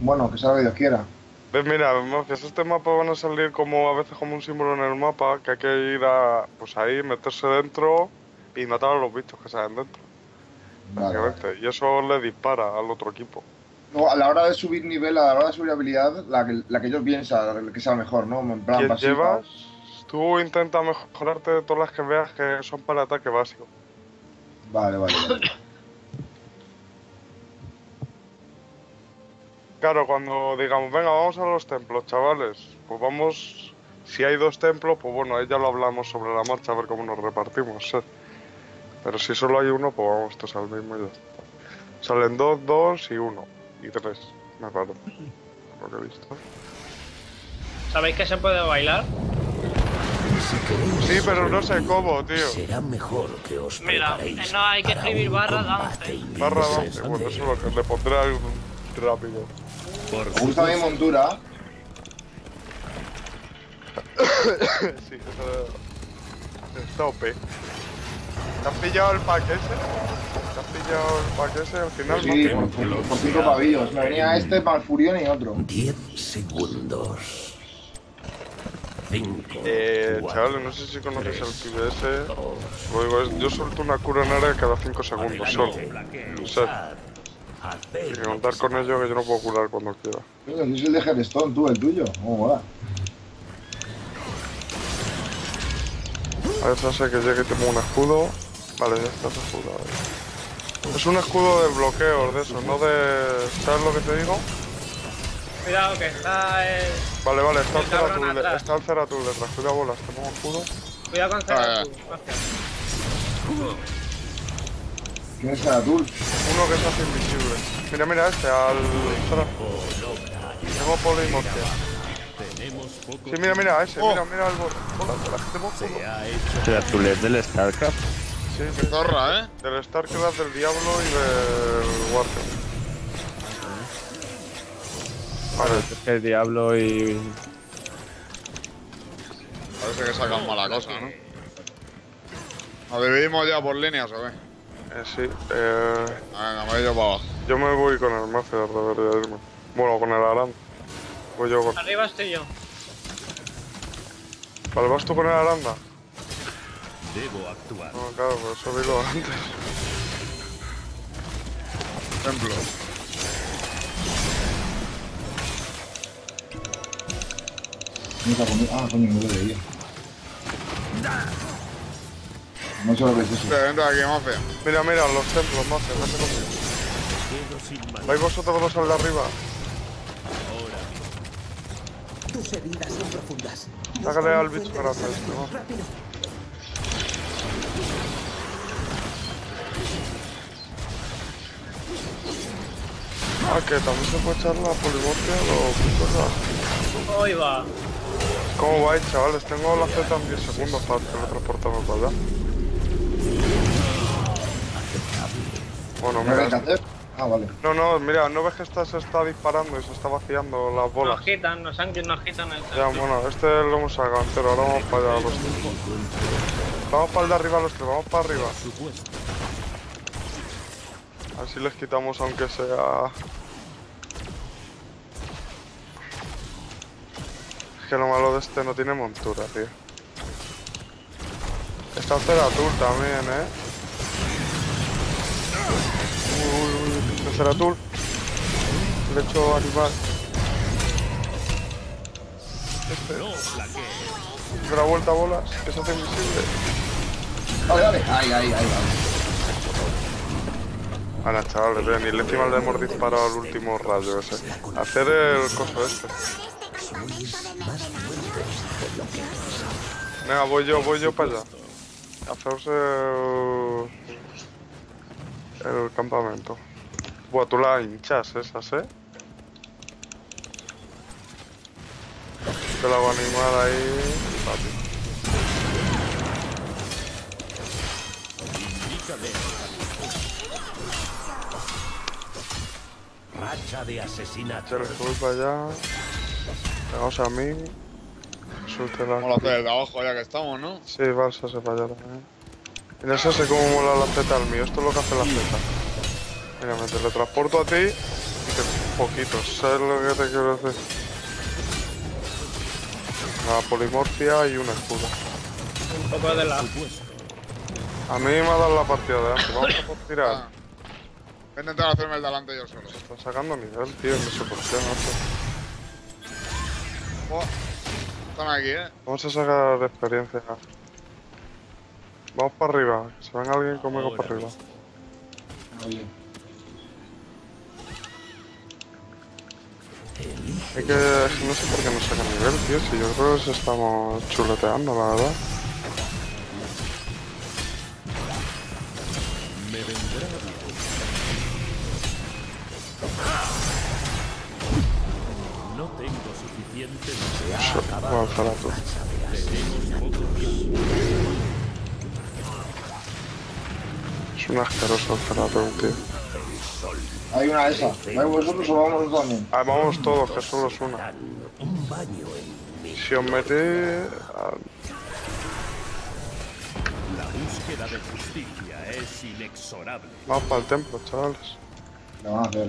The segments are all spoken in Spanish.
Bueno, que sea lo que Dios quiera. Ves, mira, mafias, este mapa van a salir como a veces como un símbolo en el mapa, que hay que ir a, pues ahí, meterse dentro y matar a los bichos que salen dentro, Vale, vale. básicamente. Y eso le dispara al otro equipo. Luego, a la hora de subir nivel, a la hora de subir habilidad, la que yo piensa, la que sea mejor, ¿no? En plan ¿Quién pasiva. llevas? Tú intenta mejorarte de todas las que veas que son para ataque básico. Vale, vale, vale. Claro, cuando digamos, venga, vamos a los templos, chavales, pues vamos, si hay 2 templos, pues bueno, ahí ya lo hablamos sobre la marcha, a ver cómo nos repartimos, ¿sí? Pero si solo hay uno, pues vamos todos al mismo y ya está. Salen 2, 2 y 1. Y 3, me parece, lo que he visto. ¿Sabéis que se puede bailar? Sí, pero no sé cómo, tío. Será mejor que os Mira, preparéis no hay que para escribir un barra combate dance. Barra inminente. dance, bueno, eso es lo que le pondré algo rápido. Me gusta mi montura. Sí, está OP. ¿Te has pillado el pack ese? ¿Te has pillado el pack ese? Al final Sí, no por 5 pavillos. Me venía este, Malfurión y otro. 10 segundos. 5. Chavales, no sé si conoces el pibe ese. Lo digo, yo suelto una cura en área cada 5 segundos solo. O sea, hay que contar con ello que yo no puedo curar cuando quiera. Coño, es el de Hearthstone, tú, el tuyo. ¿Cómo va? A ver, sé que llegue y tengo un escudo. Vale, ya estás escudado. Es un escudo de bloqueos de eso, no de... ¿Sabes lo que te digo? Cuidado que está el... Vale, vale, está el El cabrón Ceratul, atrás. está el Ceratul detrás. Cuida bolas, tengo un escudo. Cuidado con Ceratul. ¿Quién es Ceratul? Uno que se hace invisible. Mira, mira este, al... Tengo polimorfia. Sí, mira, mira, ese, mira el bot. Bolas, tengo escudo. Ceratul es del StarCraft. Sí, Qué sí. zorra, ¿eh? Del StarCraft, del Diablo y del Warcraft. Vale, Es que el Diablo y... Parece que sacan mala cosa, ¿no? ¿Nos dividimos ya por líneas o qué? sí. Venga, me voy yo para abajo. Yo me voy con el Mafia, debería irme. Bueno, con el Aran. Voy yo con... Arriba estoy yo. Vale, ¿vas tú con el Aranda? Debo actuar. No, claro, por eso digo antes. Templo. Nunca comí. Ah, coño, no lo veía. No sé lo que es eso. Vente aquí, mafia. Mira, mira, los templos, Mafia, vete conmigo. ¿Vais vosotros dos al de arriba? Tus heridas son profundas. Sácale al bicho grande este, ¿no? Rápido. Ah, que también se puede echar la polimorfia a los bichos. Hoy va. ¿Cómo vais, chavales? Tengo la Z en 10 segundos para teletransportarme para allá. Bueno, ¿No ves qué mira. hacer? Ah, vale. No, mira, ¿no ves que esta se está disparando y se está vaciando las bolas? Nos quitan, nos quitan el Ya, bueno, este lo hemos sacado entero, ahora vamos para allá los tres. Vamos para el de arriba los tres, vamos para arriba. Así les quitamos aunque sea... Es que lo malo de este no tiene montura, tío. Está el Ceratul también, el Ceratul. Le echo animal. De la vuelta a bolas, que se hace invisible. Dale, dale. Ahí, vale. Ahora, chavales, ven, y encima le hemos disparado al último rayo ese. Hacer el coso este. Venga, voy yo para allá. Haceros el campamento. Buah, tú la hinchas esas, Te la voy a animar ahí. Papi. Racha de asesinato. Echar el full para allá. Vamos a mí. Suelte la... Vamos a hacer el de abajo ya que estamos, ¿no? Sí, vas a para allá también. Mira, eso sé cómo mola la Z al mío. Esto es lo que hace la Z. Mira, me teletransporto a ti Que poquitos, ¿sabes lo que te quiero decir? Una polimorfia y un escudo. Un poco de la. A mí me ha dado la partida de antes, vamos a por tirar. Voy a intentar hacerme el delante yo solo. Está sacando nivel, tío, no sé por qué, macho. Oh, están aquí, Vamos a sacar experiencia. Vamos para arriba, que se venga alguien conmigo para arriba. Oye. Hay que... no sé por qué no sacan nivel, tío, si yo creo que se estamos chuleteando, la verdad. Me vendrá bien. No tengo suficiente Voy a alzar a tú. Tenemos poco tiempo. Es un asqueroso el Zeratul, tío. Hay una de esas. ¿Vais vosotros o vamos nosotros también? Ah, vamos todos, que solo es una. Un baño en mi. Si os metéis... La búsqueda de justicia es inexorable. Vamos para el templo, chavales. Lo van a hacer,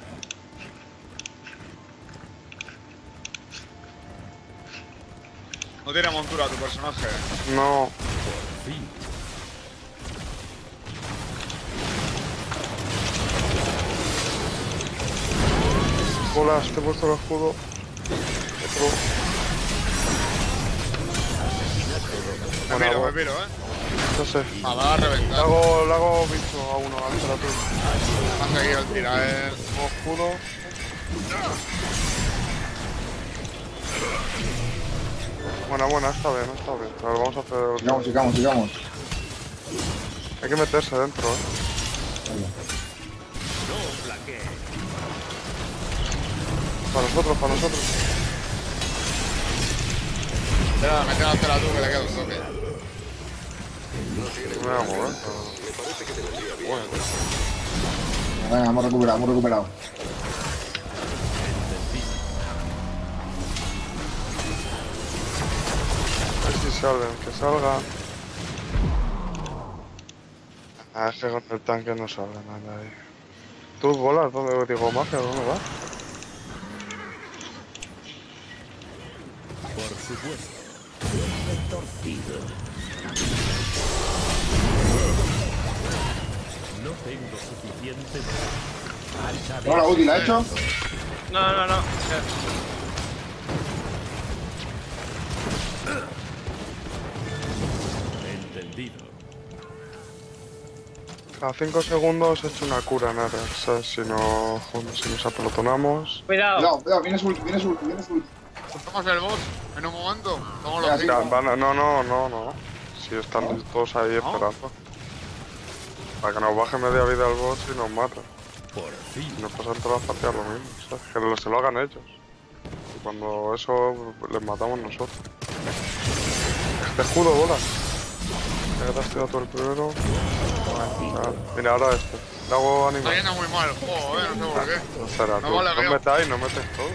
No tiene montura tu personaje. No, Por fin. bolas, te he puesto el escudo. Otro. Me piro, No sé. Me va a Le reventar. hago bicho a uno, al Zeratul. Me ha seguido el tirael. Escudo. Buena, está bien. A ver, vamos a hacer... Sigamos. Hay que meterse dentro, No flaquees. Para nosotros. Espera, mete a hacer a tú que le queda un toque. No me voy a mover. Bueno, Venga, hemos recuperado. a ver si salen, que salga. Ah, es que con el tanque no sale nada ahí. ¿Tú bolas? ¿Dónde digo magia? ¿Dónde vas? Por supuesto. Torcido. No tengo suficiente. Hacha de ¿No la útil la ha hecho? No. entendido. Cada 5 segundos he hecho una cura en área, ¿sabes? Si nos apelotonamos... Cuidado. Cuidado, viene ult. Cogemos el boss en un momento. Somos Ya, los sí. 5. No. Si están todos ahí esperando. Para que nos baje media vida el boss y nos mata. Por fin. Y nos pasan todas las partidas lo mismo, ¿sabes? Que se lo hagan ellos. Y cuando eso les matamos nosotros. Este escudo, bola. Ya que te has tirado tú el primero. Mira, ahora este. Le hago Está animal. yendo muy mal el juego, no sé por qué. No será tú. No vale, No veo. metáis, no metes todo.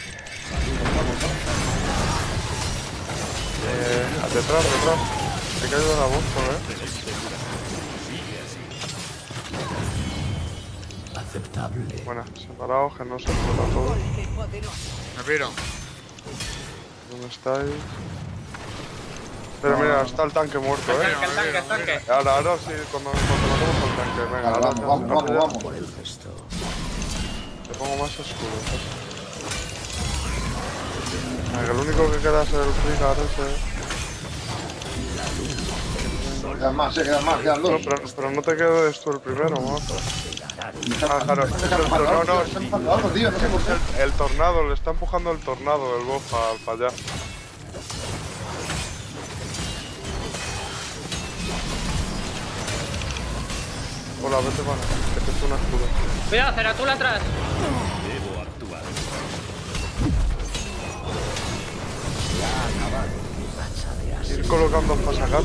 Detrás. Hay que ayudar a Boston, Aceptable. Buena, separados, que no se explota todo. Me piro. ¿Dónde estáis? Pero mira, está el tanque muerto, El tanque. Ahora sí, cuando matamos al tanque, venga, ahora Vamos. Por el resto. te pongo más escudo. Que lo único que queda es el Frigar ese. Quedan dos. No, pero no te quedes tú el primero, macho. Claro. Está empujando algo, tío, no sé por qué. El tornado, le está empujando el tornado del boss para allá. Hola, vete para que te eche una escudo. Cuidado, Zeratul atrás. Debo actuar. Ir colocando para sacar.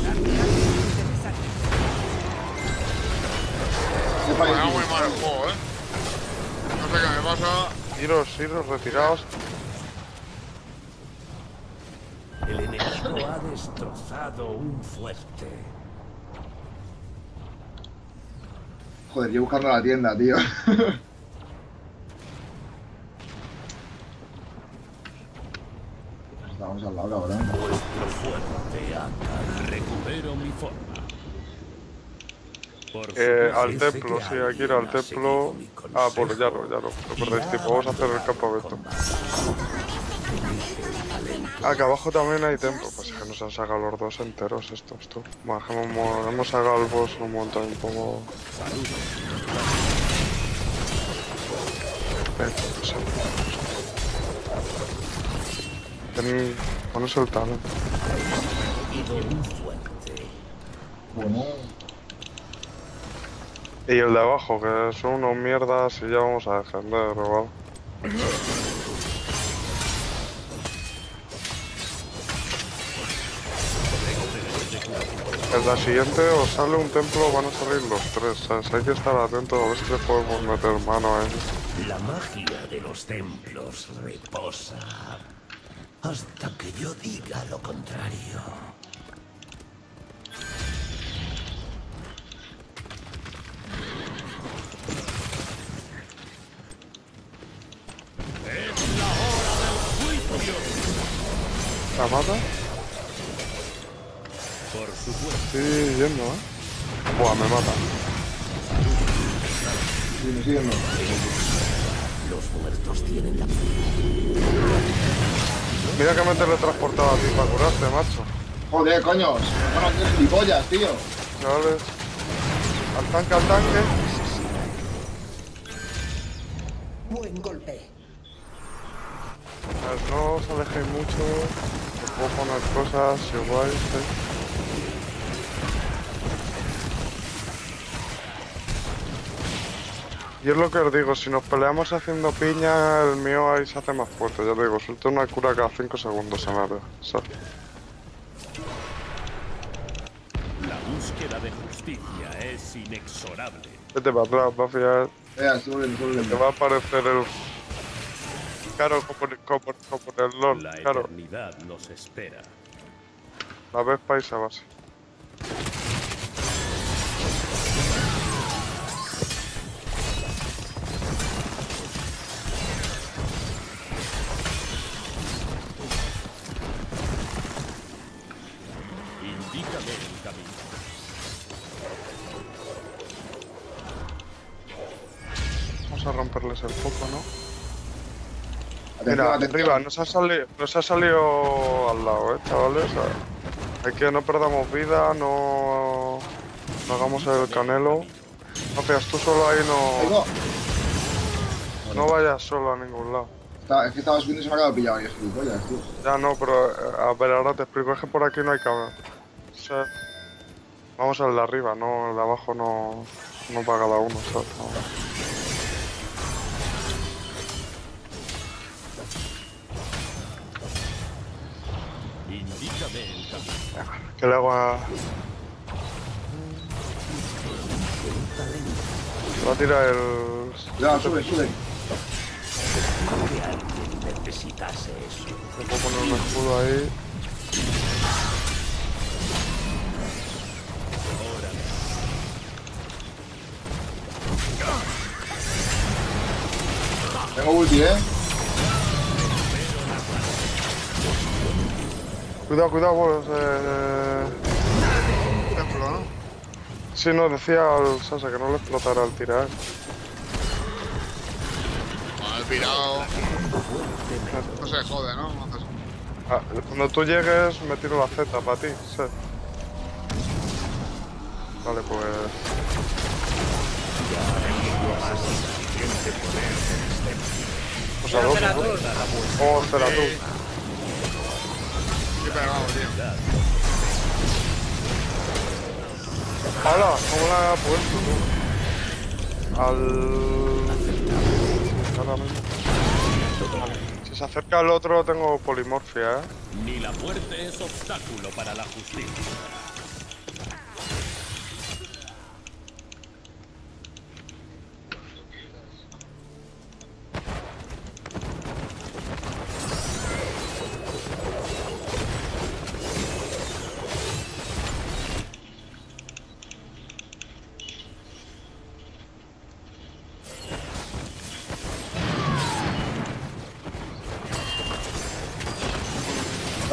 Me da muy mal el juego, No sé qué me pasa. Iros, retiraos. El enemigo ha destrozado un fuerte. Joder, yo buscando la tienda, tío. Estamos al lado, cabrón. Vuestro fuerte anda. Recupero mi forma. Por Al supuesto, templo, sé sí, que hay que ir al alguien ha templo. seguido mi Ah, pues ya consejo no, no y perdéis ha tiempo. Vamos a hacer el abandonado campamento. combate. Ah, que abajo también hay templo. Pues es que nos han sacado los dos enteros estos, tú. Bueno, hemos sacado el boss un montón, un poco. No sé. Pones el talento. Bueno, Y el de abajo, que son unos mierdas y ya vamos a defender, ¿vale? En la siguiente os sale un templo, van a salir los tres, ¿sabes? Hay que estar atentos a ver si le podemos meter mano a él. La magia de los templos reposa hasta que yo diga lo contrario. ¿La mata? Por supuesto. Sí, yendo, Buah, me mata. sigue siguiendo. Los muertos tienen la... Mira que me he teletransportado a ti para curarte, macho. Joder, coño. Bueno, qué gilipollas, tío. Chavales. Al tanque, al tanque. Buen golpe. A ver, no os alejéis mucho. Os puedo poner cosas si os vais, Y es lo que os digo, si nos peleamos haciendo piña, el mío ahí se hace más fuerte, ya te digo, suelto una cura cada 5 segundos en área, ¿sabes? La búsqueda de justicia es inexorable. Vete para atrás, va a fiar, Estoy volviendo, te va a aparecer el... Claro, como el LOL, La claro, eternidad nos espera. la ves paisa base. Indícame el camino. Vamos a romperles el foco, ¿no? Atención, Mira, atención. arriba, nos ha salido al lado, chavales. Hay que no perdamos vida, no hagamos el canelo. No fías, tú solo ahí Ahí no, va. no vayas solo a ningún lado. Es que estaba subiendo y se me ha quedado pillado ahí, gilipollas, tío. Ya no, pero a ver, ahora te explico, es que por aquí no hay camino. O sea, vamos al de arriba, no, el de abajo no para cada uno, ¿sabes? No. Indícame el camino. Que le hago a... Va a tirar el... Ya, sube, sube. Que alguien necesitase eso. Le puedo poner un escudo ahí. Tengo ulti, Cuidado, cuidado, pues, Templo, ¿no? Sí, no, decía al Sasa que no le explotara al tirar. Bueno, el pirado. No se jode, ¿no? No haces- Ah, cuando tú llegues, me tiro la Z para ti, sí. Vale, pues... Pues a dos, Espera ¿no? tú. Oh, espera tú. Qué pegado, tío. ¡Hala! ¿Cómo la ha puesto tú? Ahora mismo. Vale. Si se acerca el otro, tengo polimorfia, Ni la muerte es obstáculo para la justicia.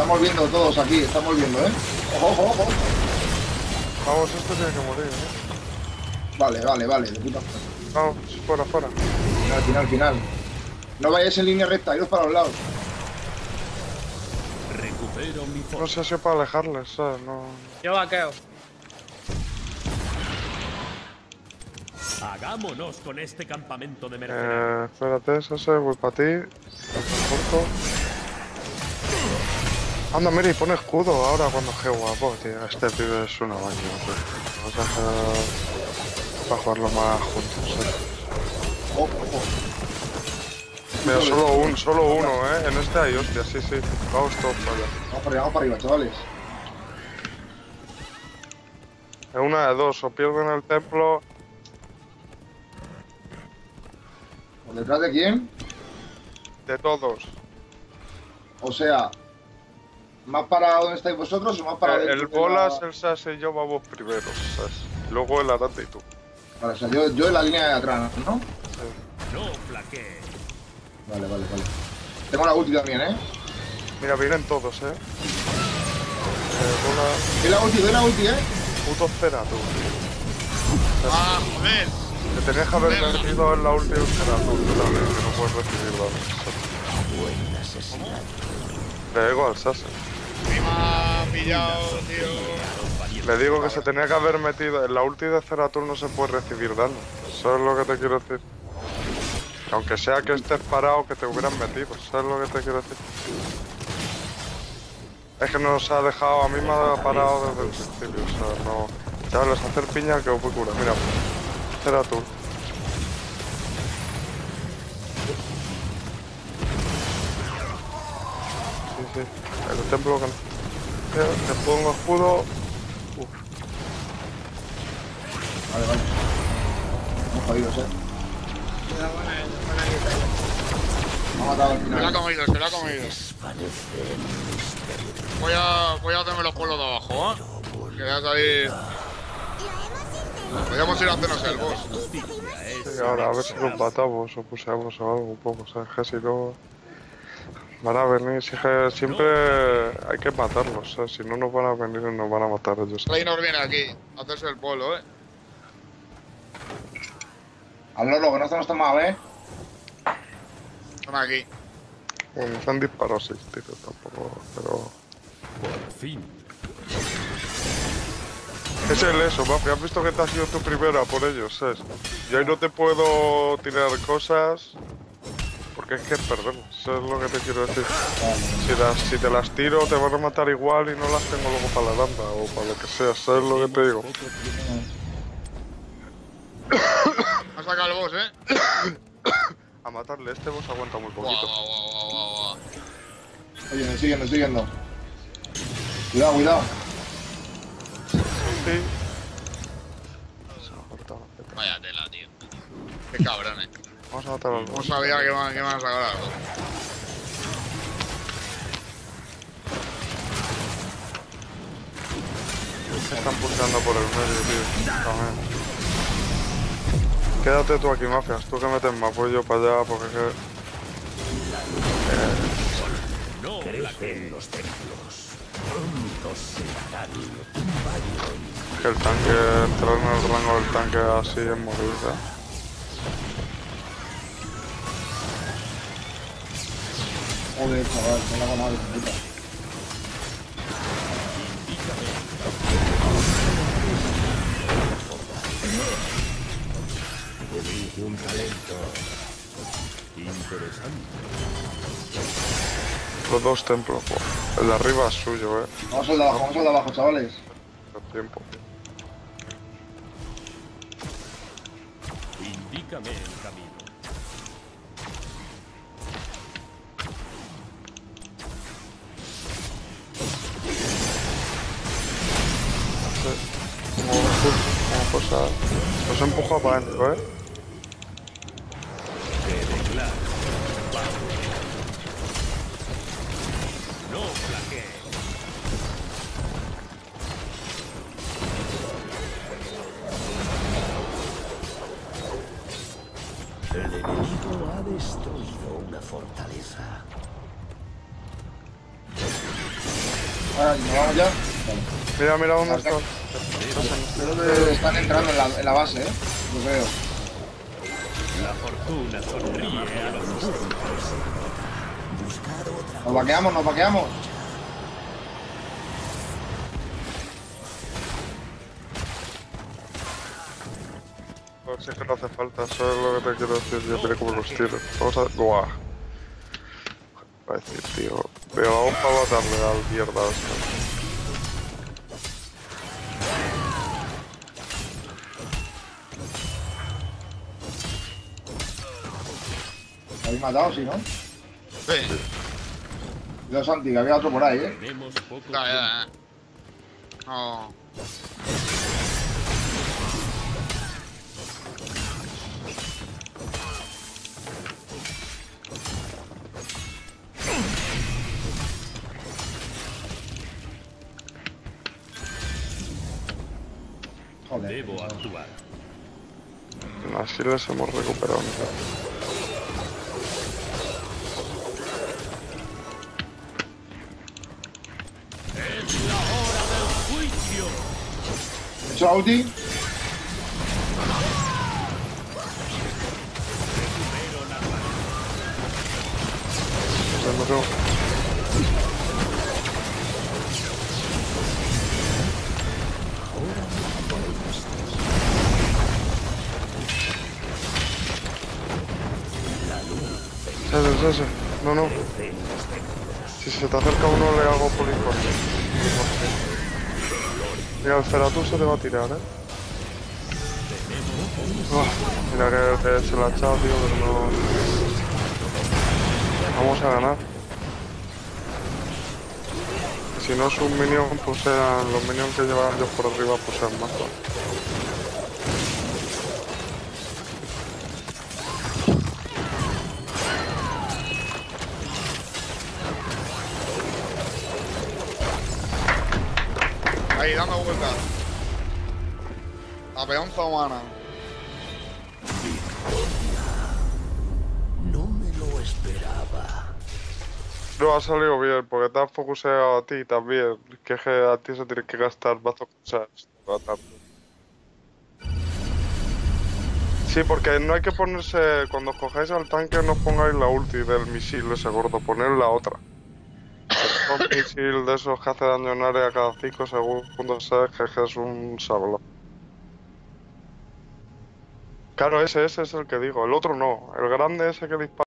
Estamos viendo todos aquí, estamos viendo, ¿eh? Ojo, ojo, ojo. Vamos, esto tiene que morir, ¿eh? Vale, de puta. Vamos, fuera. Final. No vayáis en línea recta, iros para los lados. Recupero mi No sé si para alejarles, ¿sabes? No... Yo vaqueo. Hagámonos con este campamento de mercenarios. Espérate, Sase, voy para ti. Corto. Anda, mira, y pone escudo ahora cuando qué guapo, tío. Este pibe es una máquina, tío. Vamos a hacer... para jugarlo más juntos, Ojo. Mira, solo uno, ¿eh? En este hay hostia, sí. Vamos todos para allá. Vamos para arriba, chavales. Es una de dos, o pierden el templo... ¿Por detrás de quién? De todos. O sea, ¿más para donde estáis vosotros o más para El dentro de Bolas, la- el Sase y yo vamos primeros, ¿sabes? Luego el Arate y tú. Vale, o sea, yo en la línea de atrás, ¿no? No flaquees. Vale. Tengo la ulti también, ¿eh? Mira, vienen todos, ¿eh? Bolas... Doy la ulti, ¿eh? Puto Cerato. ¡Ah, joder! Te tenías que haber metido en la última Cerato, que no puedes recibir dados. Buen asesinato. Le digo al Sase. Me ha pillado, tío. Le digo que se tenía que haber metido en la ulti de Ceratul, no se puede recibir daño. ¿Sabes lo que te quiero decir? Aunque sea que estés parado, que te hubieran metido. ¿Sabes lo que te quiero decir? Es que nos ha dejado, a mí me ha parado desde el principio. O sea, no... Chavales, hacer piña que os voy a curar. Mira, Ceratul. Sí. El templo que... Te pongo escudo. Uf. Vale. Estamos jodidos, ¿eh? Me ha matado al Se la ha final. comido. Voy a hacerme los pueblos de abajo, ¿eh? Que voy a salir... Podríamos ir a hacernos el boss. Sí, ahora a ver si los matamos o puseamos o algo un poco, ¿sabes? Que si no... Van a venir, si que siempre hay que matarlos, ¿sabes? Si no nos van a venir y nos van a matar ellos. Reynor viene aquí a hacerse el polo, ¿eh? Al loro, que no estamos tan mal, ¿eh? Son aquí. Bueno, nos han disparado 6 tiros tampoco, pero... Por fin. Es el eso, Mafi, has visto que te has sido tu primera por ellos, ¿sabes? Yo ahí no te puedo tirar cosas... Porque es que perdemos, eso es lo que te quiero decir. Si te las tiro te van a matar igual y no las tengo luego para la landa o para lo que sea, ¿sabes lo que te digo? Ha sacado el boss, ¿eh? A matarle, este boss aguanta muy poquito. Guau. Oye, me estoy yendo. Cuidado. Sí. Vaya tela, tío. Qué cabrón, Vamos a matar al No boss. sabía que van a sacar algo. Se están pulsando por el medio, tío. También. Quédate tú aquí, mafias. Tú que metes más apoyo para allá porque es que... No Crecen los templos. Pronto se darán un baño. Que el tanque, entrar en el rango del tanque así es morir, ¿eh? Joder, chaval, me la hago mal, puta. Elige un talento. interesante. Los dos templos, pues. El de arriba es suyo, Vamos al de abajo, chavales. El tiempo. Indícame el camino. Como cosa... Los empuja para adentro, Quede claro. No flaquees. El enemigo ha destruido una fortaleza. Ahora, ¿nos vamos ya? Vale. Mira dónde está. Creo que están entrando en la base, lo veo. La fortuna sonríe a los justos. Nos vaqueamos, nos vaqueamos. Pues es que no hace falta, eso es lo que te quiero decir. Yo mira cómo los tiro. Vamos a. Guau. Va a decir, tío. Pero vamos para matarle al mierda esto. ¿Lo habéis matado, sí, no? Sí. Cuidado, Santi, que había otro por ahí, Tenemos poco Ya. No. Joder. Debo actuar. Así les hemos recuperado. Es la hora del juicio. ¿He hecho la ulti? Ese. No. Si se te acerca uno le hago policornio. Mira, el Ceratus se te va a tirar, mira que se la ha echado, tío, pero no. Vamos a ganar. Si no es un minion, pues sean los minions que llevan ellos por arriba, pues sean más. Ahí, dando vueltas. La peonza humana. No me lo esperaba. No ha salido bien, porque te has focuseado a ti también. Que es que a ti se tiene que gastar mazo cosas. Sí, porque no hay que ponerse. Cuando cojáis al tanque, no pongáis la ulti del misil ese gordo, poned la otra. Un misil de esos que hace daño en área cada 5 segundos, sabes que es un sablo. Claro, ese es el que digo, el otro no. El grande ese que dispara.